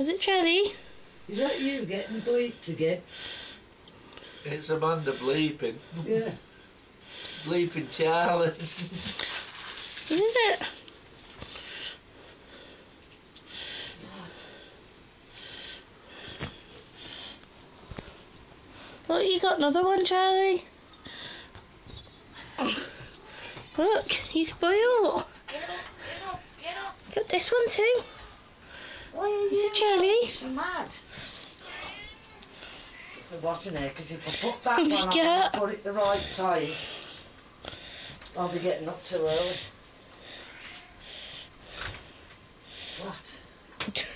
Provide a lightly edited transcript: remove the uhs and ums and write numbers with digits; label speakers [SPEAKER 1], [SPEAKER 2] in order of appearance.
[SPEAKER 1] Is it Charlie?
[SPEAKER 2] Is that you getting bleeped again?
[SPEAKER 3] It's Amanda bleeping.
[SPEAKER 2] Yeah.
[SPEAKER 3] Bleeping Charlie.
[SPEAKER 1] Is it? Look, you got another one, Charlie. Look, he's spoiled.
[SPEAKER 2] Get up.
[SPEAKER 1] Got this one too.
[SPEAKER 2] Why are
[SPEAKER 1] Is it Charlie?
[SPEAKER 2] so mad? We're watching here, because if I put that one on
[SPEAKER 1] Yeah.
[SPEAKER 2] and put it the right time, I'll be getting up too early. What?